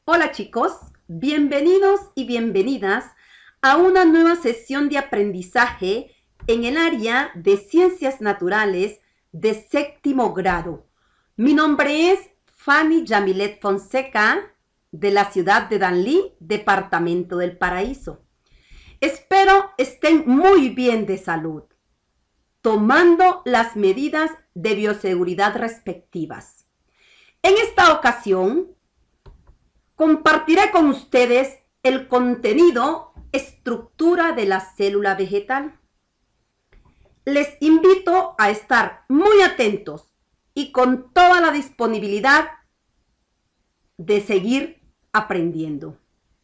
Hola chicos, bienvenidos y bienvenidas a una nueva sesión de aprendizaje en el área de Ciencias Naturales de séptimo grado. Mi nombre es Fanny Yamilet Fonseca, de la ciudad de Danlí, departamento del Paraíso. Espero estén muy bien de salud, tomando las medidas de bioseguridad respectivas. En esta ocasión, compartiré con ustedes el contenido estructura de la célula vegetal. Les invito a estar muy atentos y con toda la disponibilidad de seguir aprendiendo.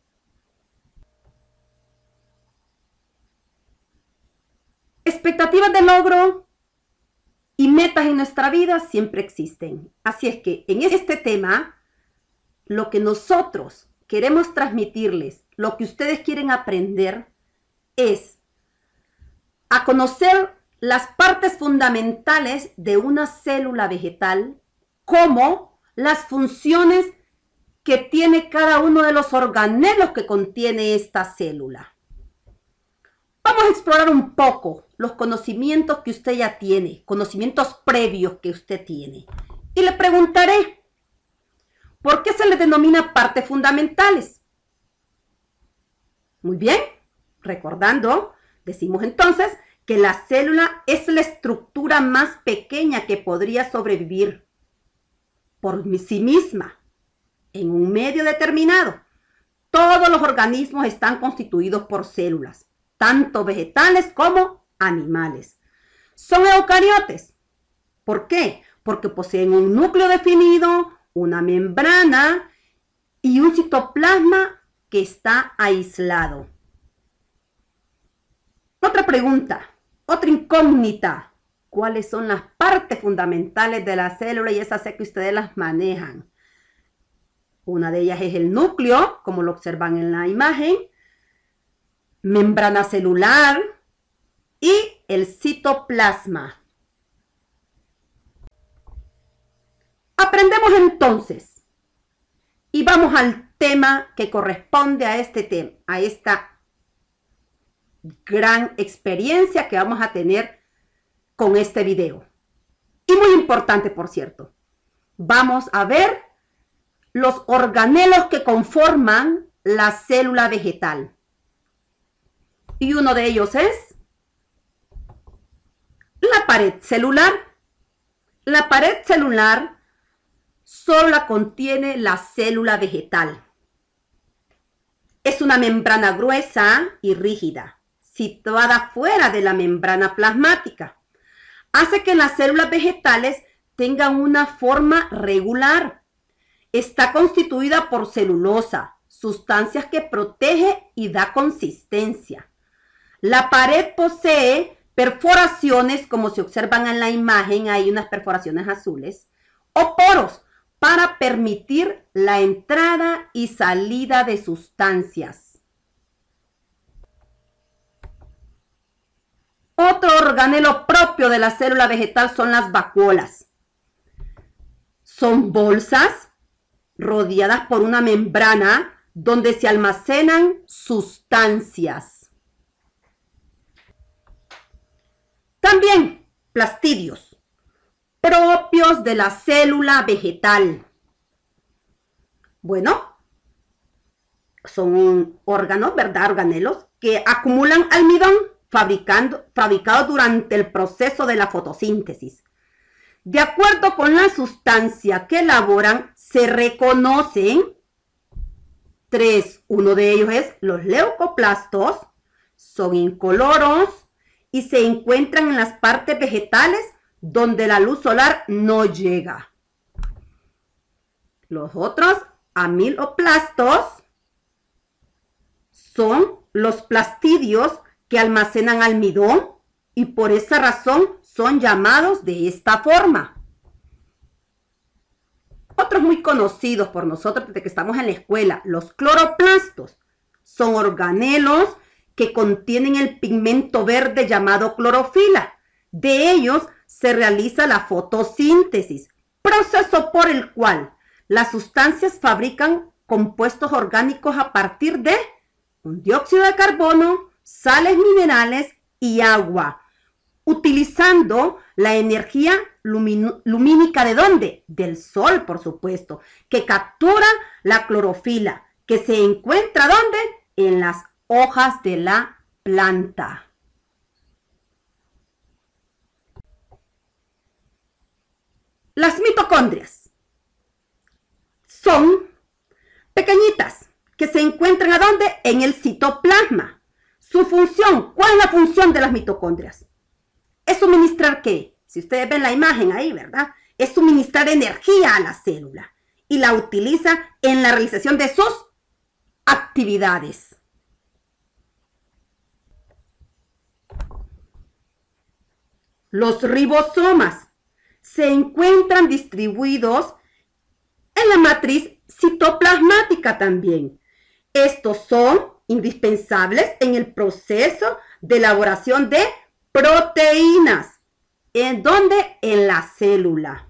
Expectativas de logro y metas en nuestra vida siempre existen. Así es que en este tema, lo que nosotros queremos transmitirles, lo que ustedes quieren aprender, es a conocer las partes fundamentales de una célula vegetal, como las funciones que tiene cada uno de los organelos que contiene esta célula. Vamos a explorar un poco los conocimientos que usted ya tiene, conocimientos previos que usted tiene. Y le preguntaré, ¿por qué se le denomina partes fundamentales? Muy bien, recordando, decimos entonces que la célula es la estructura más pequeña que podría sobrevivir por sí misma en un medio determinado. Todos los organismos están constituidos por células, tanto vegetales como animales. Son eucariotes. ¿Por qué? Porque poseen un núcleo definido, una membrana y un citoplasma que está aislado. Otra pregunta, otra incógnita. ¿Cuáles son las partes fundamentales de la célula? Y esas sé que ustedes las manejan. Una de ellas es el núcleo, como lo observan en la imagen, membrana celular y el citoplasma. Aprendemos entonces y vamos al tema que corresponde a este tema, a esta gran experiencia que vamos a tener con este video. Y muy importante, por cierto, vamos a ver los organelos que conforman la célula vegetal. Y uno de ellos es la pared celular. La pared celular solo la contiene la célula vegetal. Es una membrana gruesa y rígida, situada fuera de la membrana plasmática. Hace que las células vegetales tengan una forma regular. Está constituida por celulosa, sustancias que protege y da consistencia. La pared posee perforaciones, como se observan en la imagen, hay unas perforaciones azules, o poros, para permitir la entrada y salida de sustancias. Otro organelo propio de la célula vegetal son las vacuolas. Son bolsas rodeadas por una membrana donde se almacenan sustancias. También plastidios, propios de la célula vegetal. Bueno, son órganos, ¿verdad? Organelos que acumulan almidón fabricado durante el proceso de la fotosíntesis. De acuerdo con la sustancia que elaboran, se reconocen tres. Uno de ellos es los leucoplastos, son incoloros y se encuentran en las partes vegetales donde la luz solar no llega. Los otros amiloplastos son los plastidios que almacenan almidón y por esa razón son llamados de esta forma. Otros muy conocidos por nosotros desde que estamos en la escuela, los cloroplastos, son organelos que contienen el pigmento verde llamado clorofila. De ellos se realiza la fotosíntesis, proceso por el cual las sustancias fabrican compuestos orgánicos a partir de un dióxido de carbono, sales minerales y agua, utilizando la energía lumínica ¿de dónde? Del sol, por supuesto, que captura la clorofila, que se encuentra ¿dónde? En las hojas de la planta. Las mitocondrias son pequeñitas que se encuentran ¿a dónde? En el citoplasma. Su función, ¿cuál es la función de las mitocondrias? Es suministrar ¿qué? Si ustedes ven la imagen ahí, ¿verdad? Es suministrar energía a la célula y la utiliza en la realización de sus actividades. Los ribosomas se encuentran distribuidos en la matriz citoplasmática también. Estos son indispensables en el proceso de elaboración de proteínas. ¿En dónde? En la célula.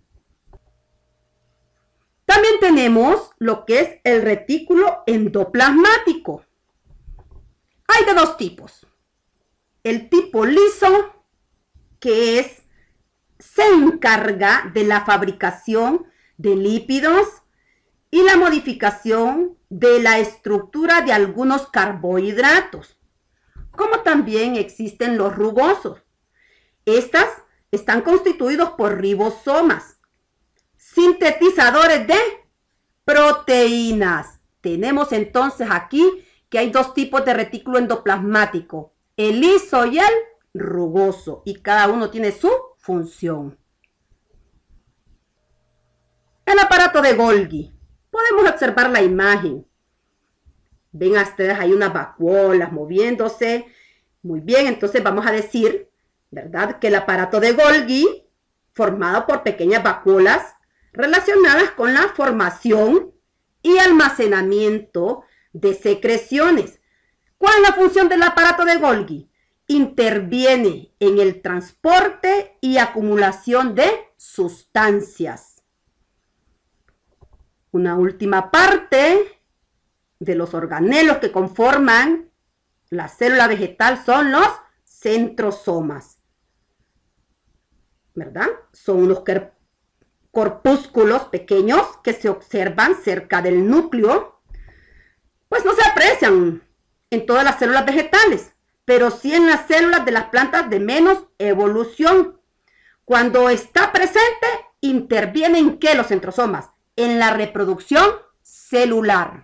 También tenemos lo que es el retículo endoplasmático. Hay de dos tipos. El tipo liso, que se encarga de la fabricación de lípidos y la modificación de la estructura de algunos carbohidratos, como también existen los rugosos. Estas están constituidos por ribosomas, sintetizadores de proteínas. Tenemos entonces aquí que hay dos tipos de retículo endoplasmático, el liso y el rugoso, y cada uno tiene su función. El aparato de Golgi. Podemos observar la imagen. Ven ustedes, hay unas vacuolas moviéndose. Muy bien, entonces vamos a decir, ¿verdad?, que el aparato de Golgi, formado por pequeñas vacuolas relacionadas con la formación y almacenamiento de secreciones. ¿Cuál es la función del aparato de Golgi? Interviene en el transporte y acumulación de sustancias. Una última parte de los organelos que conforman la célula vegetal son los centrosomas, ¿verdad? Son unos corpúsculos pequeños que se observan cerca del núcleo. Pues no se aprecian en todas las células vegetales, pero sí en las células de las plantas de menos evolución. Cuando está presente, intervienen ¿en qué los centrosomas? En la reproducción celular.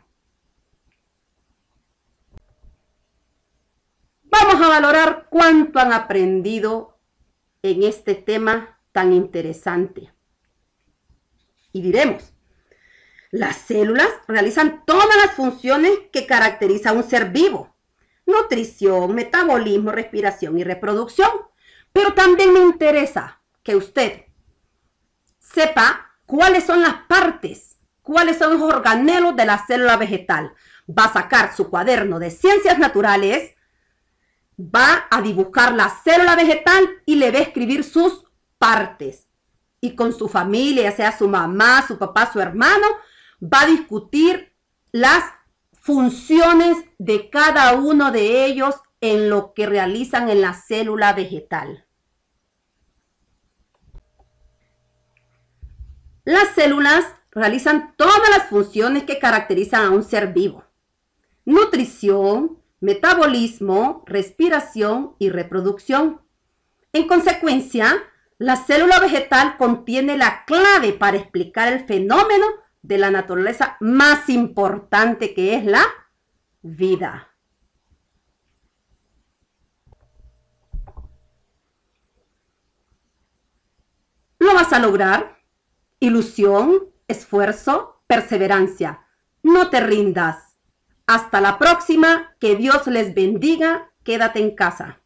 Vamos a valorar cuánto han aprendido en este tema tan interesante. Y diremos, las células realizan todas las funciones que caracteriza a un ser vivo. Nutrición, metabolismo, respiración y reproducción. Pero también me interesa que usted sepa cuáles son las partes, cuáles son los organelos de la célula vegetal. Va a sacar su cuaderno de ciencias naturales, va a dibujar la célula vegetal y le va a escribir sus partes. Y con su familia, ya sea su mamá, su papá, su hermano, va a discutir las funciones de cada uno de ellos en lo que realizan en la célula vegetal. Las células realizan todas las funciones que caracterizan a un ser vivo. Nutrición, metabolismo, respiración y reproducción. En consecuencia, la célula vegetal contiene la clave para explicar el fenómeno de la naturaleza más importante, que es la vida. Lo vas a lograr. Ilusión, esfuerzo, perseverancia. No te rindas. Hasta la próxima. Que Dios les bendiga. Quédate en casa.